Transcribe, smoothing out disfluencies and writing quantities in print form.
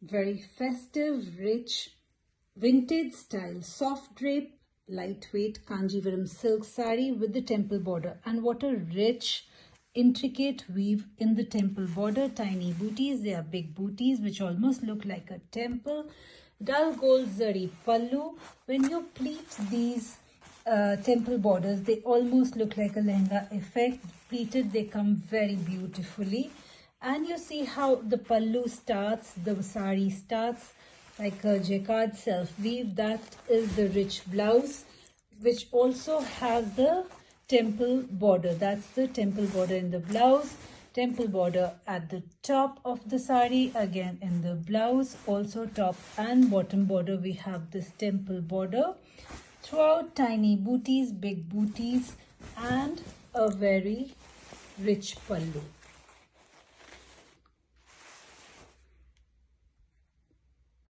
Very festive, rich, vintage style, soft drape, lightweight Kanjivaram silk sari with the temple border. And what a rich, intricate weave in the temple border. Tiny booties, they are big booties which almost look like a temple. Dull gold zari pallu. When you pleat these temple borders, they almost look like a lehenga effect. Pleated, they come very beautifully. And you see how the pallu starts, the sari starts like a jacquard self weave. That is the rich blouse, which also has the temple border. That's the temple border in the blouse. Temple border at the top of the sari, again in the blouse. Also top and bottom border, we have this temple border. Throughout, tiny booties, big booties, and a very rich pallu.